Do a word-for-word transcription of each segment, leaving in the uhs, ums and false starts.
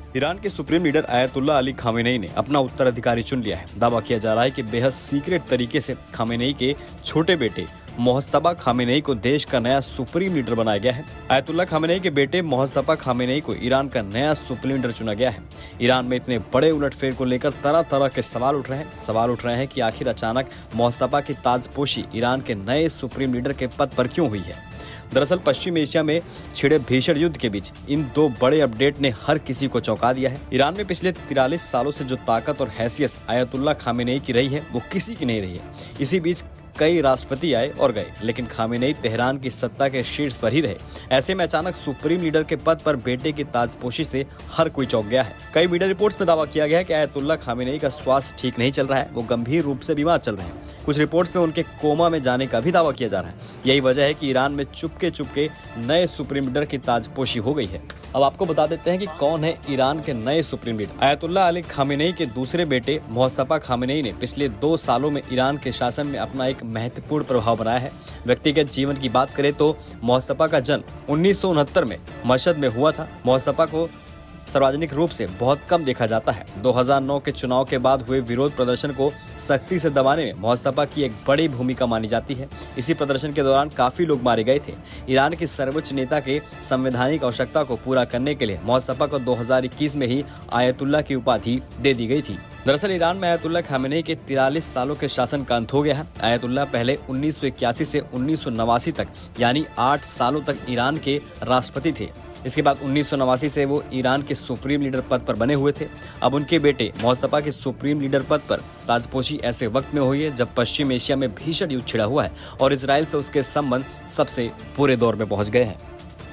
Iran के supreme leader Ayatollah Ali Khamenei ने अपना उत्तराधिकारी चुन लिया है। दावा किया जा रहा है कि बेहद सीक्रेट तरीके से खामेनेई के छोटे बेटे मोहज्तबा खामेनेई को देश का नया सुप्रीम लीडर बनाया गया है। आयतुल्ला खामेनेई के बेटे मोहज्तबा खामेनेई को ईरान का नया सुप्रीम लीडर चुना गया है। ईरान में इतने बड़े उलटफेर को लेकर तरह तरह के सवाल उठ रहे हैं सवाल उठ रहे हैं कि आखिर अचानक मोहज्तबा की ताजपोशी ईरान के नए सुप्रीम लीडर के पद पर क्यों हुई है। दरअसल पश्चिम एशिया में छिड़े भीषण युद्ध के बीच इन दो बड़े अपडेट ने हर किसी को चौंका दिया है। ईरान में पिछले तिरालीस सालों से जो ताकत और हैसियत आयतुल्ला खामेनेई की रही है वो किसी की नहीं रही है। इसी बीच कई राष्ट्रपति आए और गए, लेकिन खामेनेई तेहरान की सत्ता के शीर्ष पर ही रहे। ऐसे में अचानक सुप्रीम लीडर के पद पर बेटे की ताजपोशी से हर कोई चौंक गया है। कई मीडिया रिपोर्ट्स में दावा किया गया है कि आयतुल्ला खामेनेई का स्वास्थ्य ठीक नहीं चल रहा है, वो गंभीर रूप से बीमार चल रहे हैं। कुछ रिपोर्ट्स में उनके कोमा में जाने का भी दावा किया जा रहा है। यही वजह है कि ईरान में चुपके चुपके नए सुप्रीम लीडर की ताजपोशी हो गई है। अब आपको बता देते हैं कि कौन है ईरान के नए supreme leader. Ayatollah Ali Khamenei के दूसरे बेटे मोहज्तबा खामेनेई ने पिछले दो सालों में ईरान के शासन में अपना एक महत्वपूर्ण प्रभाव बनाया है। व्यक्तिगत जीवन की बात करें तो मोहज्तबा का जन्म उन्नीस सौ उनहत्तर में मशहद में हुआ था। मोहज्तबा को सार्वजनिक रूप से बहुत कम देखा जाता है। दो हज़ार नौ के चुनाव के बाद हुए विरोध प्रदर्शन को सख्ती से दबाने में मोहज्तबा की एक बड़ी भूमिका मानी जाती है। इसी प्रदर्शन के दौरान काफी लोग मारे गए थे। ईरान के सर्वोच्च नेता के संवैधानिक आवश्यकता को पूरा करने के लिए मोहज्तबा को दो हज़ार इक्कीस में ही आयतुल्ला की उपाधि दे दी गई थी। दरअसल ईरान में आयतुल्ला खामेनेई के तिरालीस सालों के शासन का अंत हो गया है। आयतुल्ला पहले उन्नीस सौ इक्यासी से उन्नीस सौ नवासी तक यानी आठ सालों तक ईरान के राष्ट्रपति थे। इसके बाद उन्नीस सौ नवासी से वो ईरान के सुप्रीम लीडर पद पर बने हुए थे। अब उनके बेटे मोहज्तबा के सुप्रीम लीडर पद पर ताजपोशी ऐसे वक्त में हुई है जब पश्चिम एशिया में भीषण युद्ध छिड़ा हुआ है और इजराइल से उसके संबंध सबसे बुरे दौर में पहुंच गए हैं।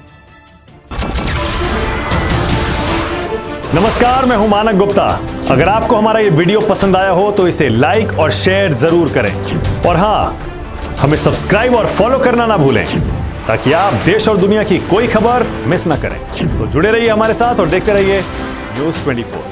नमस्कार, मैं हूं मानक गुप्ता। अगर आपको हमारा ये वीडियो पसंद आया हो तो इसे लाइक और शेयर जरूर करें और हाँ, हमें सब्सक्राइब और फॉलो करना ना भूलें ताकि आप देश और दुनिया की कोई खबर मिस ना करें। तो जुड़े रहिए हमारे साथ और देखते रहिए न्यूज़ चौबीस।